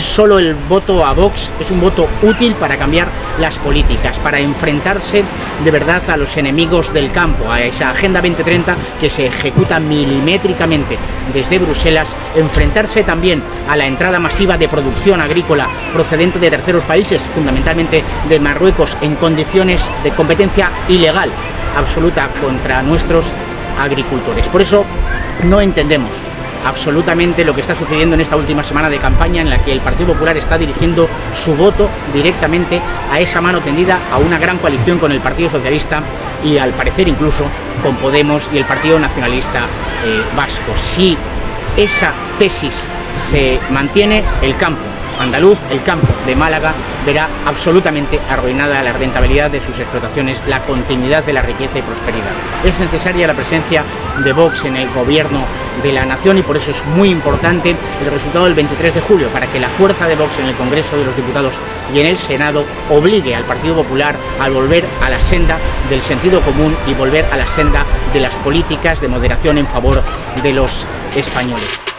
solo el voto a Vox es un voto útil para cambiar las políticas, para enfrentarse de verdad a los enemigos del campo, a esa Agenda 2030 que se ejecuta milimétricamente desde Bruselas, enfrentarse también a la entrada masiva de producción agrícola procedente de terceros países, fundamentalmente de Marruecos, en condiciones de competencia ilegal absoluta contra nuestros agricultores. Por eso no entendemos absolutamente lo que está sucediendo en esta última semana de campaña, en la que el Partido Popular está dirigiendo su voto directamente a esa mano tendida a una gran coalición con el Partido Socialista y, al parecer, incluso con Podemos y el Partido Nacionalista Vasco. Si esa tesis se mantiene, el campo andaluz, el campo de Málaga, verá absolutamente arruinada la rentabilidad de sus explotaciones, la continuidad de la riqueza y prosperidad. Es necesaria la presencia de Vox en el gobierno de la nación y por eso es muy importante el resultado del 23 de julio, para que la fuerza de Vox en el Congreso de los Diputados y en el Senado obligue al Partido Popular a volver a la senda del sentido común y volver a la senda de las políticas de moderación en favor de los españoles.